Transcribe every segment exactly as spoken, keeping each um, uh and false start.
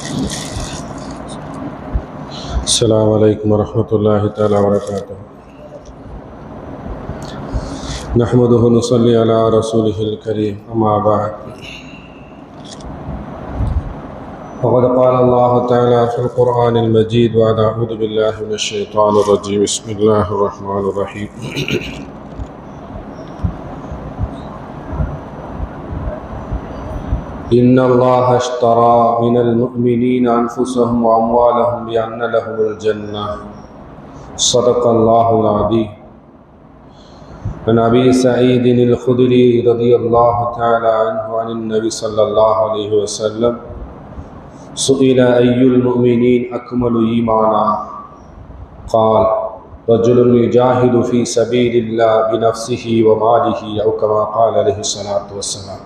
السلام عليكم ورحمة الله تعالى وبركاته. نحمده ونصلي على رسوله الكريم. أما بعد، فقد قال الله تعالى في القرآن المجيد بعد أعوذ بالله من الشيطان الرجيم. بسم الله الرحمن الرحيم. إن الله اشترى من المؤمنين أنفسهم وأموالهم بأن لهم الجنة. صدق الله العظيم. عن أبي سعيد الخدري رضي الله تعالى عنه عن النبي صلى الله عليه وسلم سئل أي المؤمنين أكمل إيمانا؟ قال رجل يجاهد في سبيل الله بنفسه وماله أو كما قال عليه الصلاة والسلام.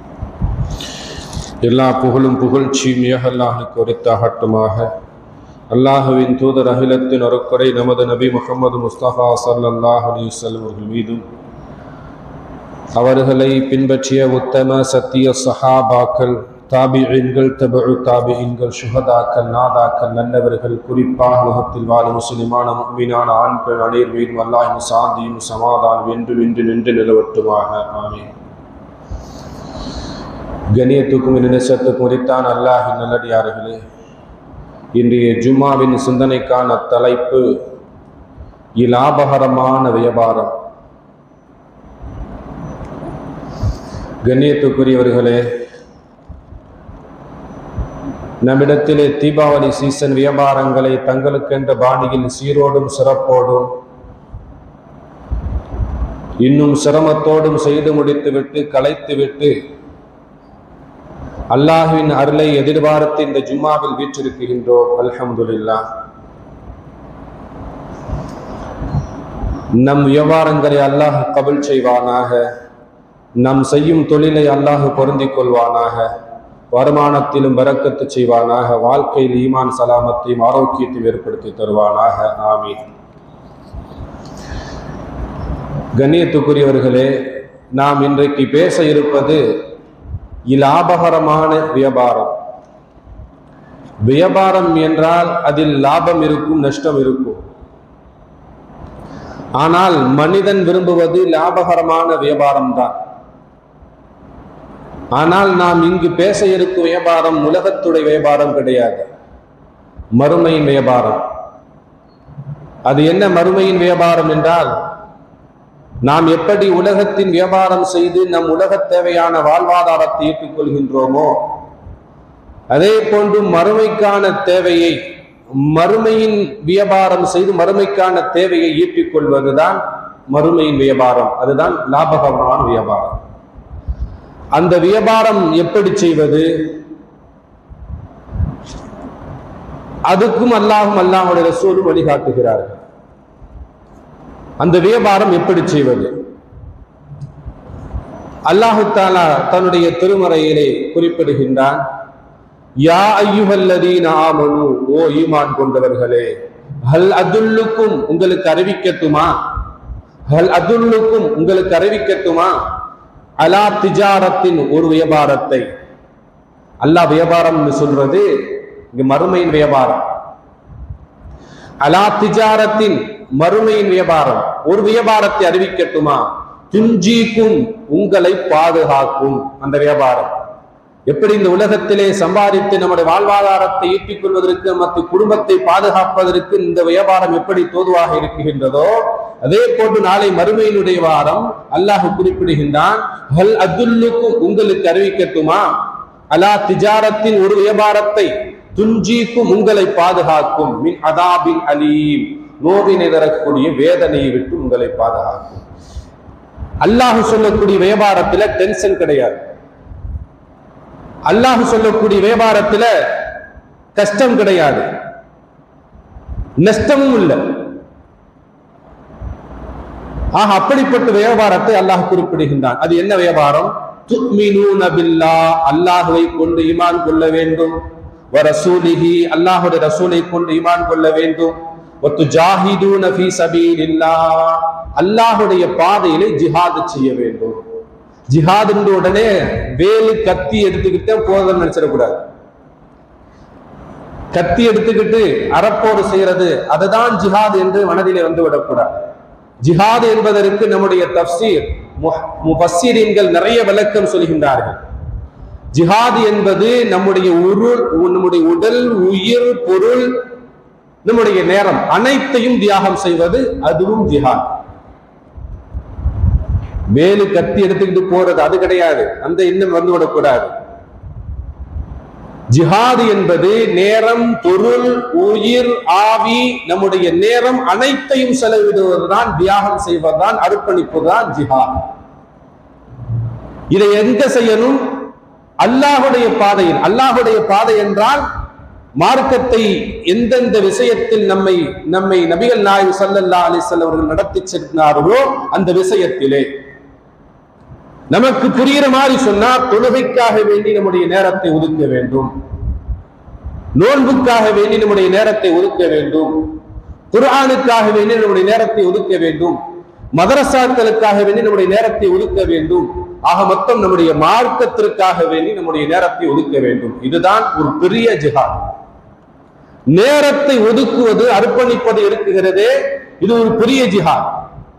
எல்லா புகழும் புகழ்ச்சியும் ஏக அல்லாஹ்வுக்கு உரித்தாகட்டுமாக. அல்லாஹுவின் தூதர் அகிலத்தின் அருட்கொடை நமது நபி முஹம்மது முஸ்தபா ஸல்லல்லாஹு அலைஹி வஸல்லம் அவர்கள் மீதும், அவர்களை பின்பற்றிய உத்தம சத்திய சஹாபாக்கள், தாபிஈன்கள், தபஉ தாபிஈன்கள், சுஹதாக்கள், நாதாக்கள், நல்லவர்கள், குறிப்பாக உலகத்தில் வாழும் முஸ்லிமான முஃமினான ஆண் பெண் அனைவர் மீதும் அல்லாஹ்வின் சாந்தியும் சமாதானம் என்று நின்று நின்று நிலவட்டுமாக. ஆமீன். கண்ணியத்துக்கும் நேசத்துக்கும் உரித்தான அல்லாஹ்வின் நல்லடியார்களே, இன்றைய ஜும்மாவின் சிந்தனைக்கான தலைப்பு இலாபகரமான வியாபாரம். கண்ணியத்துக்குரியவர்களே, நம்மிடத்திலே தீபாவளி சீசன் வியாபாரங்களை தங்களுக்கென்ற பாணியில் சீரோடும் சிறப்போடும் இன்னும் சிரமத்தோடும் செய்து முடித்துவிட்டு கலைத்துவிட்டு அல்லாஹ்வின் அருளை எதிர்பார்த்து இந்த ஜும்மாவில் வீற்றிருக்கின்றோம். அல்ஹம்துலில்லாஹ். நம் வியாபாரங்களை அல்லாஹ் கபூல் செய்வானாக. நம் செய்யும் தொழிலை அல்லாஹ் பொருந்திக் கொள்வானாக. வருமானத்திலும் பரக்கத்து செய்வானாக. வாழ்க்கையில் ஈமான் சலாமத்தையும் ஆரோக்கியத்தையும் ஏற்படுத்தி தருவானாக. ஆமீன். கண்ணியத்துக்குரியவர்களே, நாம் இன்றைக்கு பேச இருப்பது இலாபகரமான வியாபாரம். வியாபாரம் என்றால் அதில் லாபம் இருக்கும், நஷ்டம் இருக்கும். ஆனால் மனிதன் விரும்புவது லாபகரமான வியாபாரம் தான். ஆனால் நாம் இங்கு பேச இருக்கும் வியாபாரம் உலகத்துடைய வியாபாரம் கிடையாது, மறுமையின் வியாபாரம். அது என்ன மறுமையின் வியாபாரம் என்றால், நாம் எப்படி உலகத்தின் வியாபாரம் செய்து நம் உலக தேவையான வாழ்வாதாரத்தை ஈட்டிக் கொள்கின்றோமோ, அதே போன்று மறுமைக்கான தேவையை மறுமையின் வியாபாரம் செய்து மறுமைக்கான தேவையை ஈட்டிக் கொள்வதுதான் மறுமையின் வியாபாரம். அதுதான் லாபகரமான வியாபாரம். அந்த வியாபாரம் எப்படி செய்வது? அதுக்கும் அல்லாஹும் அல்லாஹ்வுடைய ரசூலும் வழிகாட்டுகிறார்கள். அந்த வியாபாரம் எப்படி செய்வது? அல்லாஹு தஆலா தன்னுடைய திருமறையிலே குறிப்பிடுகின்றான், யா அய்யுஹல்லதீன ஆமனு, ஓ ஈமான் கொண்டவர்களே, ஹல் அதுல்லுக்கும், உங்களுக்கு அறிவிக்கட்டுமா, ஹல் அதுல்லுக்கும், உங்களுக்கு அறிவிக்கட்டுமா, அலா திஜாரத்தின், ஒரு வியாபாரத்தை. அல்லாஹ் வியாபாரம் சொல்றது இங்க மறுமையின் வியாபாரம். அலா திஜாரத்தின், மறுமையின் வியாபாரம், ஒரு வியாபாரத்தை அறிவிக்கட்டுமா, துஞ்சிக்கும், உங்களை பாதுகாக்கும். அந்த வியாபாரம் எப்படி இந்த உலகத்திலே சம்பாதித்து நம்முடைய வாழ்வாதாரத்தை ஈட்டிக் கொள்வதற்கு, மற்ற குடும்பத்தை பாதுகாப்பதற்கு இந்த வியாபாரம் எப்படி தோதுவாக இருக்குகின்றதோ, அதே போன்று நாளை மறுமையினுடைய வாரம் அல்லாஹ் குறிப்பிடுகின்றான், ஹல் அதுல்லுக்கும், உங்களுக்கு அறிவிக்கட்டுமா, அலா திஜாரத்தின், ஒரு வியாபாரத்தை, துஞ்சிக்கும், உங்களை பாதுகாக்கும், மின் அதாபின் அலீம், நோவினை தரக்கூடிய வேதனையை விட்டு உங்களை பாதுகாக்கும். அல்லாஹ் சொல்லக்கூடிய வியாபாரத்துல டென்ஷன் கிடையாது. அல்லாஹ் சொல்லக்கூடிய வியாபாரத்துல கஷ்டம் கிடையாது, நஷ்டமும் இல்லை. ஆக அப்படிப்பட்ட வியாபாரத்தை அல்லாஹ் குறிப்பிடுகின்றான். அது என்ன வியாபாரம்? துமினூன பில்லாஹ், அல்லாஹ்வை கொண்டு ஈமான் கொள்ள வேண்டும், வ ரசூலிஹி, அல்லாஹ்வுடைய ரசூலை கொண்டு ஈமான் கொள்ள வேண்டும், வத்துஜாஹிதூன ஃபீ ஸபீலில்லாஹ், அல்லாஹ்வுடைய பாதையிலே ஜிஹாத் செய்ய வேண்டும். ஜிஹாத் உடனே வேலு கத்தி எடுத்துக்கிட்டே போதும்னு நினைச்சிடக்கூடாது. கத்தி எடுத்துக்கிட்டு அறப்போடு செய்யறது அதுதான் ஜிஹாத் என்று மனதிலே வந்து விடக்கூடாது. ஜிஹாத் என்பதற்கு நம்முடைய தஃப்சீர் முஃபஸ்ஸிரீன்கள் நிறைய விளக்கம் சொல்கின்றார்கள். ஜிஹாத் என்பது நம்முடைய உருள் நம்முடைய உடல், உயிர், பொருள், நம்முடைய நேரம் அனைத்தையும் தியாகம் செய்வது, அதுவும் ஜிஹாத். வேலு கத்தி எடுத்துக்கிட்டு போறது அது கிடையாது, அந்த இன்னும் வந்து விடக்கூடாது. ஜிஹாது என்பது நேரம், பொருள், உயிர், ஆவி, நம்முடைய நேரம் அனைத்தையும் செலவிடுவதுதான், தியாகம் செய்வதுதான், அர்ப்பணிப்பதுதான் ஜிஹாத். இதை எங்க செய்யணும்? அல்லாஹுடைய பாதையில். அல்லாஹுடைய பாதை என்றால் மார்க்கத்தை எந்தெந்த விஷயத்தில் நம்மை நம்மை நபிகள் நாயகம் ஸல்லல்லாஹு அலைஹி வஸல்லம் அவர்கள் நடத்தி சென்றார்களோ அந்த விஷயத்திலே. நமக்கு புரிகிற மாதிரி சொன்னா, தொழுகைக்காக வேண்டி நம்முடைய நேரத்தை ஒதுக்க வேண்டும், நோன்புக்காக வேண்டி நம்முடைய நேரத்தை ஒதுக்க வேண்டும், குர்ஆனுக்காக வேண்டி நம்முடைய நேரத்தை ஒதுக்க வேண்டும், மதரசாக்களுக்காக வேண்டி நம்முடைய நேரத்தை ஒதுக்க வேண்டும். ஆக மொத்தம் நம்முடைய மார்க்கத்திற்காக வேண்டி நம்முடைய நேரத்தை ஒதுக்க வேண்டும். இதுதான் ஒரு பெரிய ஜிஹாத். நேரத்தை ஒதுக்குவது, அர்ப்பணிப்பது இருக்குகிறதே, இது ஒரு பெரிய ஜிஹாத்.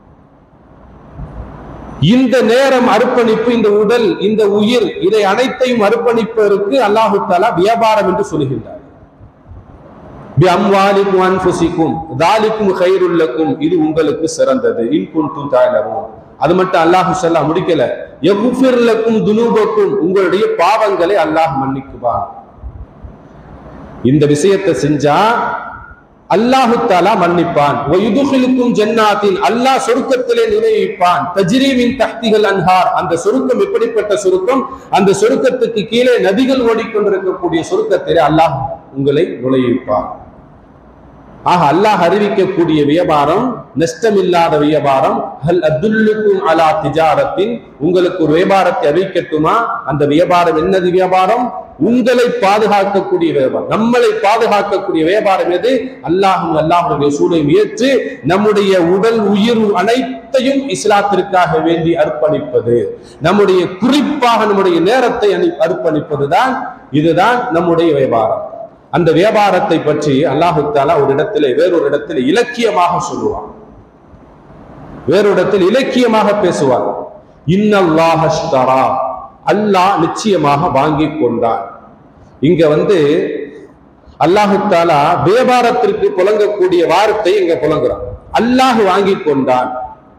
இந்த நேரம் அர்ப்பணிப்பு, இந்த உடல், இந்த உயிர், இதை அனைத்தையும் அர்ப்பணிப்பதற்கு அல்லாஹு தஆலா வியாபாரம் என்று சொல்கின்றார். பிஅம்வாலிக்கும் அன்ஃபுசிக்கும் தாலிக்கும் கைருல் லக்கும், இது உங்களுக்கு சிறந்தது. இன் குன்தும் தஅலமூன். அது மட்டும் அல்லாஹ் ஸல்லா முடிக்கல, யக்ஃபிர் லக்கும் துனூபக்கும், உங்களுடைய பாவங்களை அல்லாஹ் மன்னிக்குவான். இந்த விஷயத்தை செஞ்சா அல்லாஹு தஆலா மன்னிப்பான். வயுதுகிலுக்கும் ஜன்னாத்தின், அல்லாஹ் சொர்க்கத்திலே நுழைவிப்பான். தஜ்ரீ மின் தஹ்திஹல் அன்ஹார், அந்த சொர்க்கம் எப்படிப்பட்ட சொர்க்கம்? அந்த சொர்க்கத்துக்கு கீழே நதிகள் ஓடிக்கொண்டிருக்கக்கூடிய சொர்க்கத்திலே அல்லாஹ் உங்களை நுழைவிப்பான். ஆக அல்லாஹ் அறிவிக்கக்கூடிய வியாபாரம் நஷ்டமில்லாத வியாபாரம். ஹல் அதுல்லுக்கும் அலா திஜாரத்தின், உங்களுக்கு ஒரு வியாபாரத்தை அறிவிக்கட்டுமா? அந்த வியாபாரம் என்னது? வியாபாரம் உங்களை பாதுகாக்கக்கூடிய வியாபாரம், நம்மளை பாதுகாக்கக்கூடிய வியாபாரம் எது? அல்லாஹும் அல்லாஹுடைய ரசூலையும் ஏற்று நம்முடைய உடல், உயிர் அனைத்தையும் இஸ்லாத்திற்காக வேண்டி அர்ப்பணிப்பது, நம்முடைய குறிப்பாக நம்முடைய நேரத்தை அர்ப்பணிப்பதுதான். இதுதான் நம்முடைய வியாபாரம். அந்த வியாபாரத்தை பற்றி அல்லாஹு தஆலா ஒரு இடத்திலே, வேறொரு இடத்தில் இலக்கியமாக சொல்லுவான், வேறொரு இடத்தில் இலக்கியமாக பேசுவார். இன்னல்லாஹ் அஷ்தரா, அல்லாஹ் நிச்சயமாக வாங்கி கொண்டான். இங்க வந்து அல்லாஹு தஆலா வியாபாரத்திற்கு புலங்கக்கூடிய வார்த்தை இங்க புலங்குறான். அல்லாஹ் வாங்கி கொண்டான்.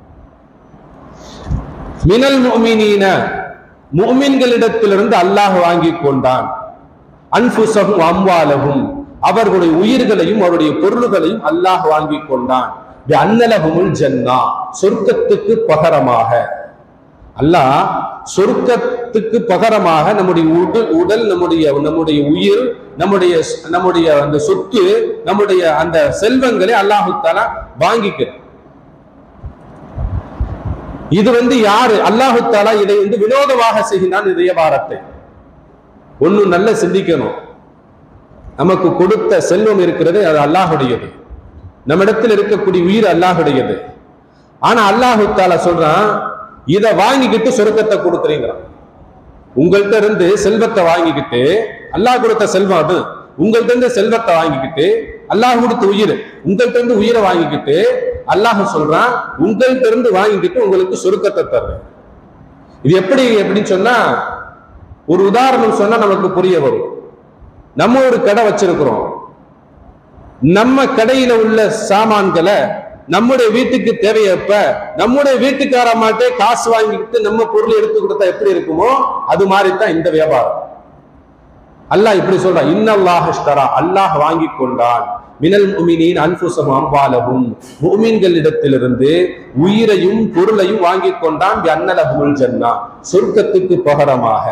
மினல் முஃமினீன, முஃமின்களிடத்திலிருந்து அல்லாஹ் வாங்கி கொண்டான். அன்ஃபுஸஹும் அம்வாலஹும், அவர்களுடைய உயிர்களையும் அவருடைய பொருள்களையும் அல்லாஹ் வாங்கி கொண்டான். பிஅன்னலஹுமுல் ஜன்னா, சொர்க்கத்துக்கு பகரமாக. அல்லாஹ் சொர்க்கத்துக்கு பகரமாக நம்முடைய உடல் உடல் நம்முடைய நம்முடைய உயிர், நம்முடைய நம்முடைய அந்த சொத்து, நம்முடைய அந்த செல்வங்களை அல்லாஹு தஆலா வாங்கிக்கிறார். இது வந்து யாரு? அல்லாஹு தஆலா இதை வந்து வினோதமாக செய்கிறான். இந்த வியாபாரத்தை ஒண்ணு நல்ல சிந்திக்கணும். நமக்கு கொடுத்த செல்வம் இருக்கிறது, அது அல்லாஹுடையது. நம்மிடத்தில் இருக்கக்கூடிய உயிர் அல்லாஹுடையது. ஆனா அல்லாஹு தஆலா சொல்றான், இதை வாங்கிக்கிட்டு சொர்க்கத்தை கொடுக்குறீங்கிறான். உங்கள்கிட்ட இருந்து செல்வத்தை வாங்கிக்கிட்டு, அல்லாஹ் கொடுத்த செல்வம் அது, உங்கள்கிட்ட இருந்து செல்வத்தை வாங்கிக்கிட்டு, அல்லாஹ் கொடுத்த உயிர், உங்கள்கிட்ட இருந்து உயிரை வாங்கிக்கிட்டு அல்லாஹ் சொல்றான், உங்கள்கிட்ட இருந்து வாங்கிக்கிட்டு உங்களுக்கு சொர்க்கத்தை தர்றேன். இது எப்படி எப்படின்னு சொன்னா, ஒரு உதாரணம் சொன்னா நமக்கு புரிய வரும். நம்ம ஒரு கடை வச்சிருக்கிறோம், நம்ம கடையில உள்ள சாமான்களை நம்முடைய வீட்டுக்கு தேவையப்ப நம்முடைய வீட்டுக்காரமாட்டே காசு வாங்கிக்கிட்டு நம்ம பொருள் எடுத்து கொடுத்தா எப்படி இருக்குமோ அது மாதிரி தான் இந்த வியாபாரம். அல்லாஹ் இப்படி சொல்றான், இன்னல்லாஹ் அஷ்தரா, அல்லாஹ் வாங்கி கொண்டான். மினல் முஃமினீன் அன்ஃபுஸஹும் அம்வாலஹும், முஃமின்களிடத்திலிருந்து உயிரையும் பொருளையும் வாங்கி கொண்டான். பிஅன்னலஹுமுல் ஜன்னா, சொர்க்கத்துக்கு பகரமாக.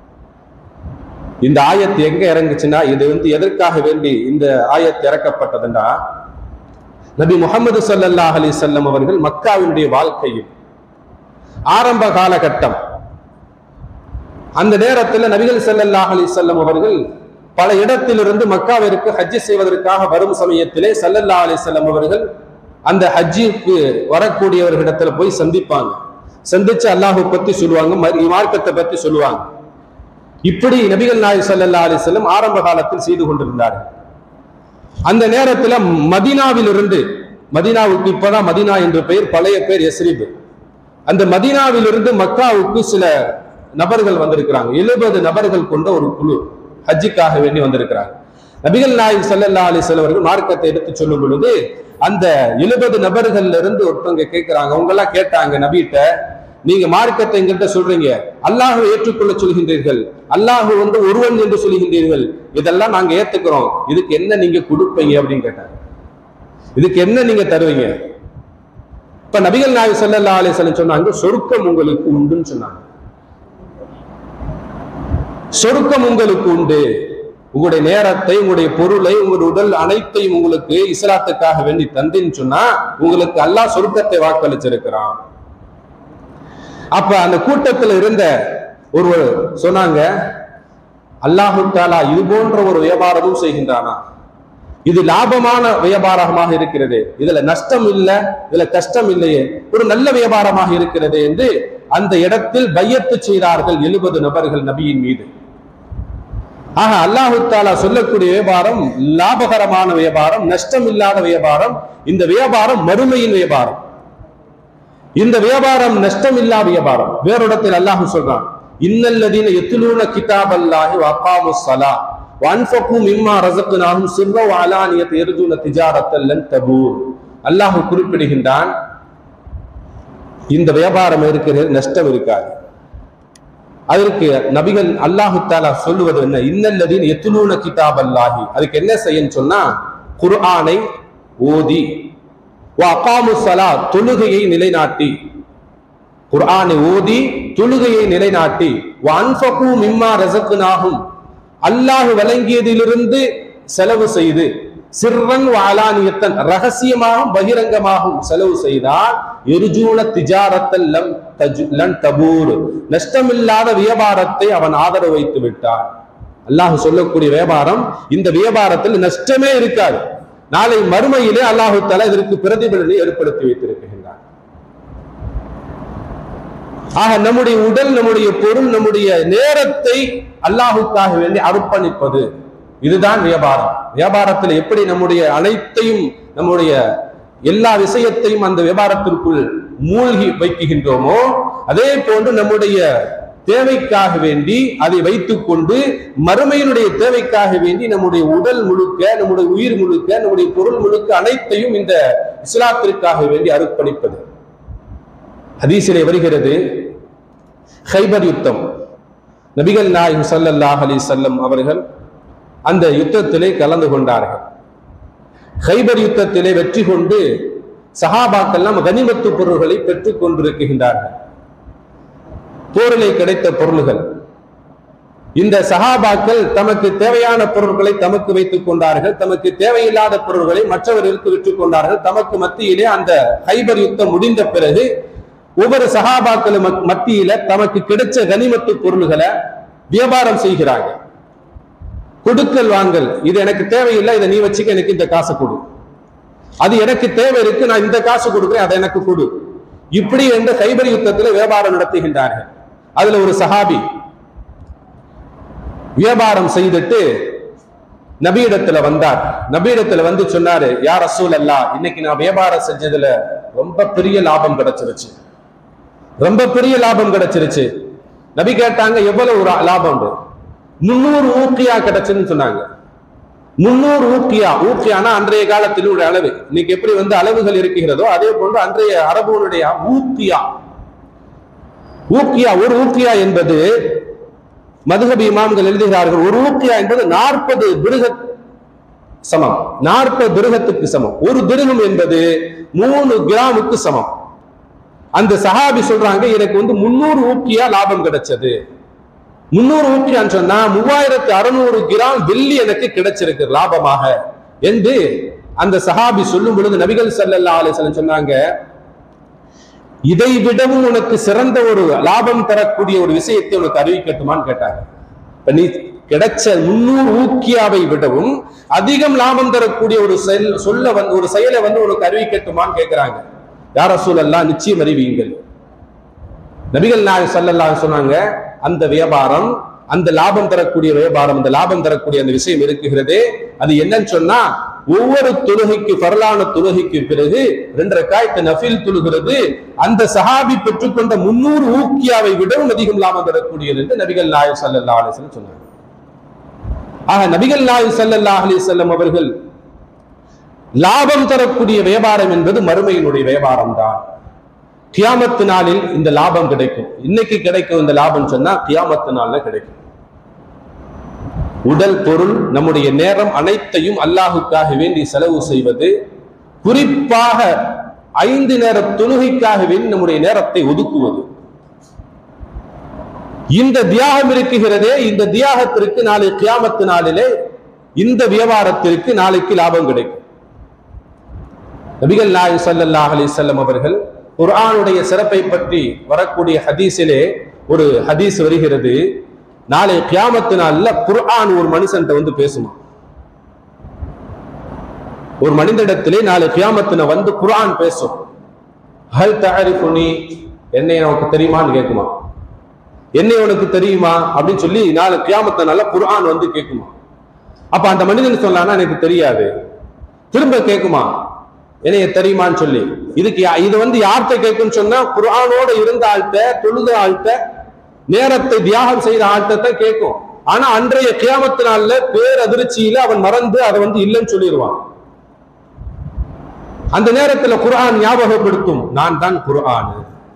இந்த ஆயத்து எங்க இறங்குச்சுன்னா, இது வந்து எதற்காக வேண்டி இந்த ஆயத்து இறக்கப்பட்டதுன்னா, நபி முஹம்மது ஸல்லல்லாஹு அலைஹி வஸல்லம் அவர்கள் மக்காவினுடைய வாழ்க்கையில் ஆரம்ப காலகட்டம், அந்த நேரத்தில் நபிகள் ஸல்லல்லாஹு அலைஹி வஸல்லம் அவர்கள் பல இடத்திலிருந்து மக்காவிற்கு ஹஜ் செய்வதற்காக வரும் சமயத்திலே ஸல்லல்லாஹு அலைஹி வஸல்லம் அவர்கள் அந்த ஹஜ்ஜுக்கு வரக்கூடியவர்களிடத்துல போய் சந்திப்பாங்க. சந்திச்சு அல்லாஹ் பத்தி சொல்லுவாங்க, மார்க்கத்தை பத்தி சொல்லுவாங்க. இப்படி நபிகள் நாயகம் ஸல்லல்லாஹு அலைஹி வஸல்லம் ஆரம்ப காலத்தில் செய்து கொண்டிருந்தார்கள். அந்த நேரத்துல மதீனாவிலிருந்து, மதீனாவுக்கு இப்பதான் மதீனா என்ற பெயர், பழைய பெயர் யஸ்ரிப். அந்த மதீனாவிலிருந்து மக்காவுக்கு சில நபர்கள் வந்திருக்கிறாங்க. எழுபது நபர்கள் கொண்ட ஒரு குழு ஹஜ்ஜுக்காக வேண்டி வந்திருக்கிறாங்க. நபிகள் நாயகம் ஸல்லல்லாஹு அலைஹி வஸல்லம் அவர்கள் மார்க்கத்தை எடுத்து சொல்லும் பொழுது அந்த எழுபது நபர்கள்ல இருந்து ஒருத்தவங்க கேட்கிறாங்க, அவங்க எல்லாம் கேட்டாங்க நபிட்ட, நீங்க மார்க்கத்தை எங்கள்கிட்ட சொல்றீங்க, அல்லாஹ்வை ஏற்றுக்கொள்ள சொல்கின்றீர்கள், அல்லாஹ் வந்து ஒருவன் என்று சொல்கின்றீர்கள், இதெல்லாம் நாங்க ஏத்துக்கிறோம், இதுக்கு என்ன நீங்க கொடுப்பீங்க அப்படின்னு கேட்டாங்க. இதுக்கு என்ன நீங்க தருவீங்க? இப்ப நபிகள் நாயகம் ஸல்லல்லாஹு அலைஹி வஸல்லம் சொன்னாங்க, சொர்க்கம் உங்களுக்கு உண்டுன்னு சொன்னாங்க. சொர்க்கம் உங்களுக்கு உண்டு, உங்களுடைய நேரத்தை, உங்களுடைய பொருளை, உங்களுடைய உடல் அனைத்தையும் உங்களுக்கு இஸ்லாத்துக்காக வேண்டி தந்தின்னு சொன்னா உங்களுக்கு அல்லாஹ் சொர்க்கத்தை வாக்களிச்சிருக்கிறான். அப்ப அந்த கூட்டத்தில் இருந்த ஒருவர் சொன்னாங்க, அல்லாஹு தஆலா இது போன்ற ஒரு வியாபாரமும் செய்கின்றானா? இது லாபமான வியாபாரமாக இருக்கிறது, இதுல நஷ்டம் இல்லை, இதுல கஷ்டம் இல்லையே, ஒரு நல்ல வியாபாரமாக இருக்கிறது என்று அந்த இடத்தில் பையத்து செய்தார்கள் எழுபது நபர்கள் நபியின் மீது. ஆக அல்லாஹு தஆலா சொல்லக்கூடிய வியாபாரம் லாபகரமான வியாபாரம், நஷ்டம் இல்லாத வியாபாரம். இந்த வியாபாரம் மறுமையின் வியாபாரம். இந்த வியாபாரம் நஷ்டம் இல்லா வியாபாரம். வேறொடத்தில் அல்லாஹ் சொல்றான், இன்னல்லதீன யத்லூன கிதாபல்லாஹி வ அகாமுஸ் ஸலாத் வ அன்ஃபகு மிம்மா ரஸக்னாஹும் சிர்ரா வ அலானியத யர்ஜூன திஜாரத்தன் லன் தபூர். அல்லாஹ் குறிப்பிடுகின்றான், இந்த வியாபாரம் இருக்கிறது, நஷ்டம் இருக்காது. அதற்கு நபிகள் அல்லாஹு தஆலா சொல்லுவது என்ன? இன்னல்லதீன யத்லூன கிதாபல்லாஹி, அதுக்கு என்ன செய்யன்னு சொன்னா, குர்ஆனை ஓதி, வ அகாமுஸ் ஸலாத், தொழுகையை நிலைநாட்டி, குர்ஆனை ஓதி தொழுகையை நிலைநாட்டி, வ அன்ஃபகு மிம்மா ரஸக்னாஹும், அல்லாஹ் வழங்கியதிலிருந்து செலவு செய்து, சிர்ரன் வ அலானியத்தன், ரகசியமாகவும் பகிரங்கமாகவும் செலவு செய்தால், யர்ஜூன திஜாரத்தன் லம் லன் தபூர், நஷ்டமில்லாத வியாபாரத்தை அவன் ஆதரவு வைத்து விட்டான். அல்லாஹ் சொல்லக்கூடிய வியாபாரம், இந்த வியாபாரத்தில் நஷ்டமே இருக்காது. நாளை மறுமையிலே அல்லாஹு தஆலா இதற்கு பிரதிபலனை ஏற்படுத்தி வைத்திருக்கின்றான். ஆக நம்முடைய உடல், நம்முடைய பொருள், நம்முடைய நேரத்தை அல்லாஹுக்காக வேண்டி அர்ப்பணிப்பது, இதுதான் வியாபாரம். வியாபாரத்தில் எப்படி நம்முடைய அனைத்தையும், நம்முடைய எல்லா விஷயத்தையும் அந்த வியாபாரத்திற்குள் மூழ்கி வைக்கின்றோமோ, அதே போன்று நம்முடைய தேவைக்காக வேண்டி அதை வைத்துக் கொண்டு மறுமையினுடைய தேவைக்காக வேண்டி நம்முடைய உடல் முழுக்க, நம்முடைய உயிர் முழுக்க, நம்முடைய பொருள் முழுக்க அனைத்தையும் இந்த இஸ்லாத்திற்காக வேண்டி அர்ப்பணிப்பது. ஹதீஸிலே வருகிறது, கைபர் யுத்தம், நபிகள் நாயகம் ஸல்லல்லாஹு அலைஹி வஸல்லம் அவர்கள் அந்த யுத்தத்திலே கலந்து கொண்டார்கள். கைபர் யுத்தத்திலே வெற்றி கொண்டு சஹாபாக்கள் எல்லாம் கனிமத்து பொருள்களை பெற்றுக் கொண்டிருக்கின்றார்கள். போரிலே கிடைத்த பொருள்கள், இந்த சஹாபாக்கள் தமக்கு தேவையான பொருட்களை தமக்கு வைத்துக் கொண்டார்கள், தமக்கு தேவையில்லாத பொருள்களை மற்றவர்களுக்கு விற்றுக் கொண்டார்கள். தமக்கு மத்தியிலே அந்த கைபர் யுத்தம் முடிந்த பிறகு ஒவ்வொரு சஹாபாக்களும் மத்தியில தமக்கு கிடைச்ச கனிமத்து பொருள்களை வியாபாரம் செய்கிறாங்க. கொடுக்கல் வாங்கல், இது எனக்கு தேவையில்லை, இதை நீ வச்சுக்க, எனக்கு இந்த காசை கொடு, அது எனக்கு தேவை இருக்கு, நான் இந்த காசு கொடுக்குறேன், அதை எனக்கு கொடு, இப்படி என்ற கைபர் யுத்தத்தில் வியாபாரம் நடத்துகின்றார்கள். அதுல ஒரு சஹாபி வியாபாரம் செய்துட்டு நபியிடத்துல வந்தார். நபியிடத்துல வந்து சொன்னாரு, யா ரசூலல்லாஹ், இன்னைக்கு நான் வியாபாரம் செஞ்சதுல ரொம்ப பெரிய லாபம் கிடைச்சிருச்சு, ரொம்ப பெரிய லாபம் கிடைச்சிருச்சு. நபி கேட்டாங்க, எவ்வளவு லாபம்? முன்னூறு ஊக்கியா கிடைச்சுன்னு சொன்னாங்க. முன்னூறு ஊக்கியா, ஊக்கியானா அன்றைய காலத்தில் உள்ள அளவு, இன்னைக்கு எப்படி வந்து அளவுகள் இருக்கிறதோ அதே போன்று அன்றைய அரபுடைய ஊக்கியா. ஊக்கியா, ஒரு ஊக்கியா என்பது மதுஹப் இமாம்கள் எழுதுகிறார்கள், ஒரு ஊக்கியா என்பது நாற்பது திருஹத் சமம், நாற்பது திருஹத்துக்கு சமம். ஒரு திருகம் என்பது மூணு கிராமுக்கு சமம். அந்த சஹாபி சொல்றாங்க, எனக்கு வந்து முன்னூறு ஊக்கியா லாபம் கிடைச்சது. முன்னூறு ஊக்கியான்னு சொன்னா மூவாயிரத்தி அறுநூறு கிராம் வெள்ளி எனக்கு கிடைச்சிருக்கு லாபமாக என்று அந்த சஹாபி சொல்லும் பொழுது நபிகள் ஸல்லல்லாஹு அலைஹி வஸல்லம் சொன்னாங்க, இதை விடவும் உனக்கு சிறந்த ஒரு லாபம் தரக்கூடிய ஒரு விஷயத்தை உனக்கு அறிவிக்கட்டுமான்னு கேட்டாங்க. இப்ப நீ கிடைச்ச முன்னூறு ஊக்கியாவை விடவும் அதிகம் லாபம் தரக்கூடிய ஒரு செயல் சொல்ல வந்து ஒரு செயலை வந்து உனக்கு அறிவிக்கட்டுமான்னு கேட்கிறாங்க. யா ரசூலல்லாஹ், நிச்சயம் அறிவியுங்கள். நபிகள் நாயகம் ஸல்லல்லாஹு அலைஹி சொன்னாங்க, அந்த வியாபாரம், அந்த லாபம் தரக்கூடிய வியாபாரம், அந்த லாபம் தரக்கூடிய அந்த விஷயம் இருக்குகிறதே, அது என்னன்னு சொன்னா ஒவ்வொரு தொழுகைக்கு ஃபர்லான தொழுகைக்கு பிறகு ரெண்டு ரக்காயத்து நஃபில் தொழுகிறது அந்த சஹாபி பெற்றுக்கொண்ட முன்னூறு ஊக்கியாவை விடவும் அதிகம் லாபம் தரக்கூடியது என்று நபிகள் நாயகம் ஸல்லல்லாஹு அலைஹி வஸல்லம் சொன்னார். ஆக நபிகள் நாயகம் ஸல்லல்லாஹு அலைஹி வஸல்லம் அவர்கள் லாபம் தரக்கூடிய வியாபாரம் என்பது மறுமையினுடைய வியாபாரம் தான். கியாமத்து நாளில் இந்த லாபம் கிடைக்கும். இன்னைக்கு கிடைக்கும் இந்த லாபம் சொன்னா கியாமத்து நாள்ல கிடைக்கும். உடல் பொருள் நம்முடைய நேரம் அனைத்தையும் அல்லாஹுக்காக வேண்டி செலவு செய்வது, குறிப்பாக ஐந்து நேர தொழுகைக்காக வேண்டி நம்முடைய நேரத்தை ஒதுக்குவது, இந்த தியாகம் இருக்குகிறதே, இந்த தியாகத்திற்கு நாளை கியாமத்து நாளிலே இந்த வியாபாரத்திற்கு நாளைக்கு லாபம் கிடைக்கும். நபிகள் நாயகம் ஸல்லல்லாஹு அலைஹி வஸல்லம் அவர்கள் குர்ஆனுடைய சிறப்பை பற்றி வரக்கூடிய ஹதீஸிலே ஒரு ஹதீஸ் வருகிறது. நாளை கியாமத்து நாள்ல குர்ஆன் ஒரு மனுஷன்ட்ட வந்து பேசுமா. ஒரு மனிதனிடத்திலே நாளை கியாமத்துல வந்து குர்ஆன் பேசும். ஹல் தஅரிஃபுனி, என்னை உனக்கு தெரியுமான்னு கேட்குமா. என்னை உனக்கு தெரியுமா அப்படின்னு சொல்லி நாளை கியாமத்து நாள்ல குர்ஆன் வந்து கேட்குமா. அப்ப அந்த மனிதன் சொல்லானா எனக்கு தெரியாது. திரும்ப கேட்குமா என்னைய தெரியுமான்னு சொல்லி. இதுக்கு இது வந்து யார்கிட்ட கேட்குன்னு சொன்னா குர்ஆனோட இருந்த ஆள்கிட்ட, தொழுத ஆள்கிட்ட, நேரத்தை தியாகம் செய்த ஆள்கிட்ட கேட்கும். ஆனா அன்றைய கியாமத்து நாள்ல பேர் அதிர்ச்சியில அவன் மறந்து அதை வந்து இல்லைன்னு சொல்லிடுவான். அந்த நேரத்துல குர்ஆன் ஞாபகப்படுத்தும், நான் தான் குர்ஆன்.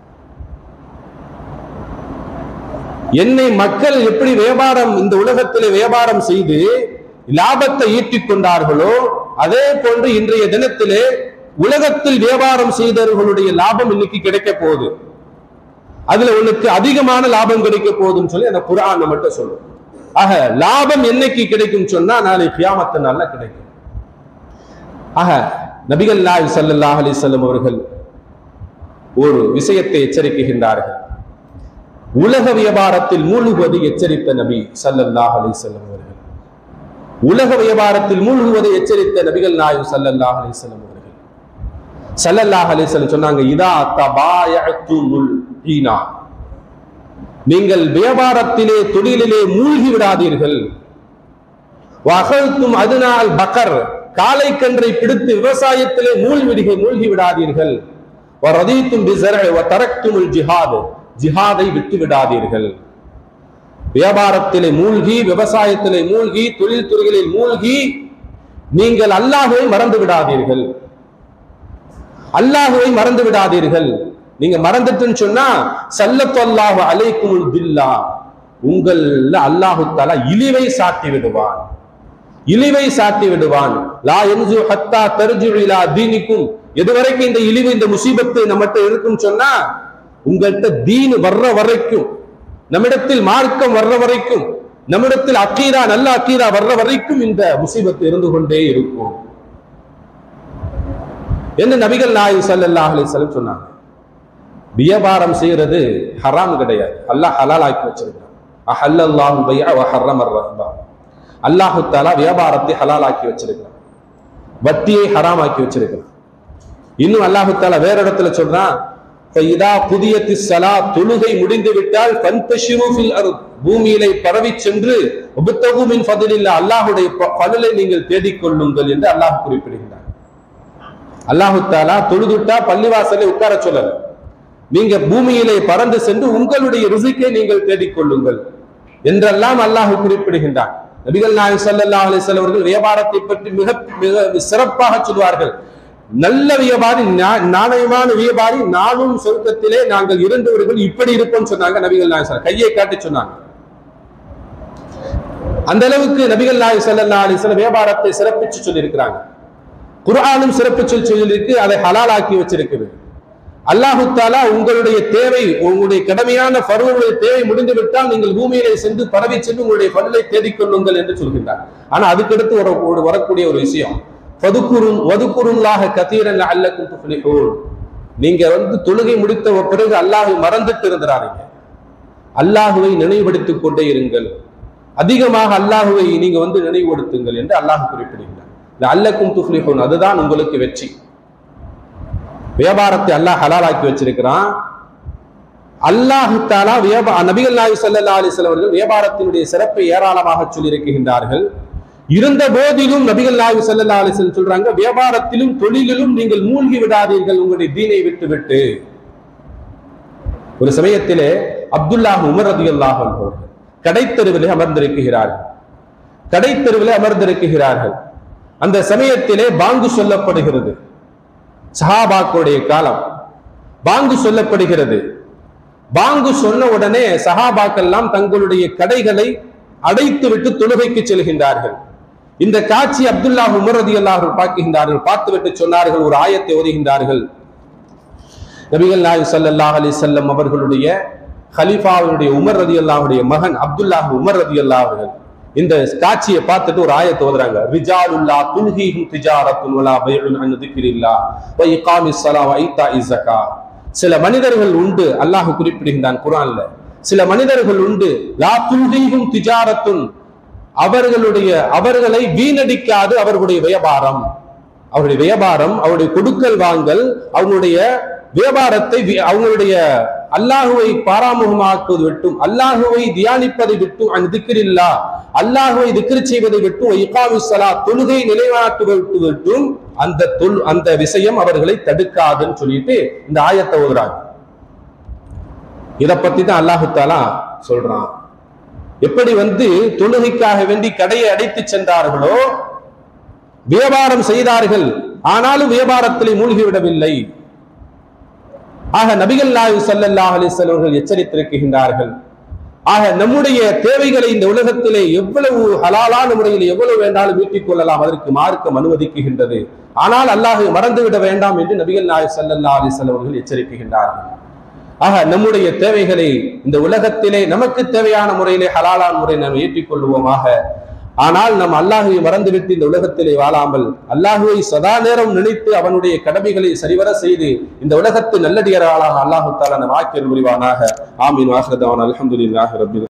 என்னை மக்கள் எப்படி வியாபாரம் இந்த உலகத்திலே வியாபாரம் செய்து லாபத்தை ஈட்டிக் கொண்டார்களோ அதே போன்று இன்றைய தினத்திலே உலகத்தில் வியாபாரம் செய்தவர்களுடைய லாபம் இன்னைக்கு கிடைக்க போகுது. அதுல உனக்கு அதிகமான லாபம் கிடைக்க போகுதுன்னு சொல்லி அந்த குர்ஆன் மட்டும் சொல்லும். ஆக லாபம் என்னைக்கு கிடைக்கும் சொன்னா நாளை கியாமத்து நாள்ல கிடைக்கும். ஆக நபிகள் நாயகம் ஸல்லல்லாஹு அலைஹி வஸல்லம் அவர்கள் ஒரு விஷயத்தை எச்சரிக்கின்றார்கள். உலக வியாபாரத்தில் மூழ்குவதை எச்சரித்த நபி ஸல்லல்லாஹு அலைஹி வஸல்லம் அவர்கள், உலக வியாபாரத்தில் மூழ்குவதை எச்சரித்த நபிகள் நாயகம் ஸல்லல்லாஹு அலைஹி வஸல்லம் அவர்கள் ஸல்லல்லாஹு அலைஹி வஸல்லம் சொன்னாங்க, இதா தபாயதுல் ஈனா, நீங்கள் வியாபாரத்திலே தொழிலிலே மூழ்கி விடாதீர்கள். வகல்தும் அதுனால் பக்கர், காளை கன்றை பிடித்து விவசாயத்திலே மூழ்கி மூழ்கி விடாதீர்கள். வரதீத்தும் பிஸர்இ வதரக்துமுல் ஜிஹாத், ஜிஹாதை விட்டு விடாதீர்கள். வியாபாரத்திலே மூழ்கி, விவசாயத்திலே மூழ்கி, தொழில் துறைகளில் மூழ்கி நீங்கள் அல்லாஹ்வை மறந்து விடாதீர்கள். அல்லாஹ்வை மறந்து விடாதீர்கள். நீங்க மறந்துட்டுன்னு சொன்னா ஸல்லல்லாஹு அலைக்குமுல் பில்லா, உங்கள் அல்லாஹு தஆலா இழிவை சாட்டி விடுவான், இழிவை சாட்டி விடுவான். லா யன்சு ஹத்தா தர்ஜு இலா தீனிக்கும், எதுவரைக்கும் இந்த இழிவு இந்த முசீபத்து நம்மகிட்ட இருக்குன்னு சொன்னா உங்கள்கிட்ட தீன் வர்ற வரைக்கும், நம்மிடத்தில் மார்க்கம் வர்ற வரைக்கும், நம்மிடத்தில் அக்கீதா நல்ல அக்கீதா வர்ற வரைக்கும் இந்த முசீபத்து இருந்து கொண்டே இருக்கும் என்று நபிகள் நாயகம் ஸல்லல்லாஹு அலைஹி வஸல்லம் சொன்னாங்க. வியாபாரம் செய்யறது ஹராம் கிடையாது, அல்லாஹ் ஹலால் ஆக்கி வச்சிருக்கிறான். அஹல்லல்லாஹு பைஅ வ ஹர்ரம ரிபா, அல்லாஹ் தஆலா வியாபாரத்தை ஹலால் ஆக்கி வச்சிருக்கிறான், வட்டியை ஹராம் ஆக்கி வச்சிருக்கிறான். இன்னும் அல்லாஹ் தஆலா வேற இடத்துல சொல்றான், ஃபைதா குதியத்திஸ் ஸலாத், தொழுகை முடிந்து விட்டால் ஃபன்தஷிரு ஃபில் அர்த், பூமியிலே பரவி சென்று உப்தகு மின் ஃபத்லில்லாஹ், அல்லாஹ்வுடைய ஃபضலை நீங்கள் தேடிக் கொள்ளுங்கள் என்று அல்லாஹ் குறிப்பிடுகிறார். அல்லாஹ் தஆலா தொழுதுட்டா பள்ளிவாசலை உட்கார சொல்லல, நீங்க பூமியிலே பறந்து சென்று உங்களுடைய ரிஸ்கை நீங்கள் தேடிக் கொள்ளுங்கள் என்றெல்லாம் அல்லாஹ் குறிப்பிடுகின்றான். நபிகள் நாயகம் ஸல்லல்லாஹு அலைஹி வஸல்லம் அவர்கள் வியாபாரத்தை பற்றி மிக மிக சிறப்பாக சொல்வார்கள். நல்ல வியாபாரி, நாணயமான வியாபாரி, நானும் சொர்க்கத்திலே நாங்கள் இருந்தவர்கள் இப்படி இருப்போம் சொன்னாங்க நபிகள் நாயகம், கையை காட்டி சொன்னாங்க. அந்த அளவுக்கு நபிகள் நாயகம் ஸல்லல்லாஹு அலைஹி வஸல்லம் வியாபாரத்தை சிறப்பிச்சு சொல்லி இருக்கிறாங்க. குர்ஆனும் சிறப்பிச்சு சொல்லியிருக்கு, அதை ஹலால் ஆக்கி வச்சிருக்குது. அல்லாஹு தஆலா உங்களுடைய தேவை, உங்களுடைய கடமையான ஃபர்லுடைய தேவை முடிந்து விட்டால் நீங்கள் பூமியிலே சென்று பரவி சென்று உங்களுடைய ஃபர்லை தேடிக் கொள்ளுங்கள் என்று சொல்கின்றார். ஆனா அதுக்கடுத்து ஒரு வரக்கூடிய ஒரு விஷயம், ஃபதுகுரும் வதுகுருல்லாஹ கதீரன் லஅல்லக்கும் துஃப்லிஹூன், நீங்க வந்து தொழுகை முடித்த பிறகு அல்லாஹ்வை மறந்துட்டு இருந்தாரீங்க, அல்லாஹ்வை நினைவுபடுத்திக் கொண்டே இருங்கள், அதிகமாக அல்லாஹ்வை நீங்க வந்து நினைவுபடுத்துங்கள் என்று அல்லாஹ் குறிப்பிடுகிறார். லஅல்லக்கும் துஃப்லிஹூன், அதுதான் உங்களுக்கு வெற்றி. வியாபாரத்தை அல்லாஹ் ஹலாலாக்கி வச்சிருக்கிறான். அல்லாஹ் தஆலா வியாபார நபிகள் நாயகம் ஸல்லல்லாஹு அலைஹி வஸல்லம் அவர்கள் வியாபாரத்தினுடைய சிறப்பை ஏராளமாக சொல்லி இருக்கின்றார்கள். இருந்த போதிலும் நபிகள் நாயகம் ஸல்லல்லாஹு அலைஹி வஸல்லம் சொல்றாங்க, வியாபாரத்திலும் தொழிலிலும் நீங்கள் மூழ்கி விடாதீர்கள் உங்களுடைய தீனை விட்டு விட்டு. ஒரு சமயத்திலே அப்துல்லாஹ் உமர் ரலியல்லாஹு அன்ஹு கடைத்தெருவிலே அமர்ந்திருக்கிறார்கள் கடைத்தெருவிலே அமர்ந்திருக்கிறார்கள் அந்த சமயத்திலே பாங்கு சொல்லப்படுகிறது. சஹாபாக்களுடைய காலம். பாங்கு சொல்லப்படுகிறது. பாங்கு சொன்ன உடனே சஹாபாக்கள் எல்லாம் தங்களுடைய கடைகளை அடைத்து விட்டு தொழுகைக்கு செல்கின்றார்கள். இந்த காட்சி அப்துல்லாஹ் உமர் ரலியல்லாஹு அன்ஹு பார்க்கின்றார்கள். பார்த்துவிட்டு சொன்னார்கள், ஒரு ஆயத்தை ஓதுகின்றார்கள். நபிகள் நாயகம் ஸல்லல்லாஹு அலைஹி வஸல்லம் அவர்களுடைய கலீஃபாவுடைய உமர் ரலியல்லாஹுடைய மகன் அப்துல்லாஹ் உமர் ரலியல்லாஹு அவர்கள் இந்த காட்சியை பார்த்துட்டு ஒரு ஆயத்தை ஓதுறாங்க. ரிஜாலுல்லா துல்ஹீஹும் திஜாரத்துன் வலா பைஉன் அன் திக்ரில்லாஹ் வ இகாமிஸ் ஸலா வ ஈதாஇஸ் ஸகா. சில மனிதர்கள் உண்டு, அல்லாஹ் குறிப்பிடுகின்றான் குர்ஆன்ல. சில மனிதர்கள் உண்டு, லா துல்ஹீஹும் திஜாரத்துன், அவர்களுடைய அவர்களை வீணடிக்காது அவர்களுடைய வியாபாரம் அவருடைய வியாபாரம் அவருடைய கொடுக்கல் வாங்கல், அவங்களுடைய வியாபாரத்தை அவங்களுடைய அல்லாஹுவை பாராமுகமாக்குவது விட்டும், அல்லாஹுவை தியானிப்பதை விட்டும், அன் திக்ரில்லாஹ் அல்லாஹுவை திக்ர் செய்வதை விட்டும், இகாமிஸ் ஸலாத் தொழுகை நிலைநாட்டுவதை விட்டும் அந்த தொல் அந்த விஷயம் அவர்களை தடுக்காதுன்னு சொல்லிட்டு இந்த ஆயத்தை ஓதுறாங்க. இதை பத்தி தான் அல்லாஹு தஆலா சொல்றான். எப்படி வந்து தொழுகைக்காக வேண்டி கடையை அடைத்து சென்றார்களோ, வியாபாரம் செய்தார்கள், ஆனாலும் வியாபாரத்திலே மூழ்கிவிடவில்லை. ஆக நபிகள் நாயகம் ஸல்லல்லாஹு அலைஹி வஸல்லம் அவர்கள் எச்சரித்திருக்கின்றார்கள். ஆக நம்முடைய தேவைகளை இந்த உலகத்திலே எவ்வளவு ஹலாலான முறையில் எவ்வளவு வேண்டாலும் மீட்டிக் கொள்ளலாம், அதற்கு மார்க்கம் அனுமதிக்குகின்றது. ஆனால் அல்லாஹை மறந்துவிட வேண்டாம் என்று நபிகள் நாயகம் ஸல்லல்லாஹு அலைஹி வஸல்லம் அவர்கள் எச்சரிக்கின்றார்கள். ஆக நம்முடைய தேவைகளை இந்த உலகத்திலே நமக்கு தேவையான முறையிலே ஹலாலான முறையை நாம் ஏற்றிக்கொள்வோமாக. ஆனால் நம் அல்லாஹுவை மறந்துவிட்டு இந்த உலகத்திலே வாழாமல் அல்லாஹுவை சதா நேரம் நினைத்து அவனுடைய கடமைகளை சரிவர செய்து இந்த உலகத்து நல்லடியார்களாக அல்லாஹு தஆலா நம் ஆக்கியல் புரிவானாக. ஆமீன். வாஹிரு தஅவானா அல்ஹம்துலில்லாஹி ரப்பில்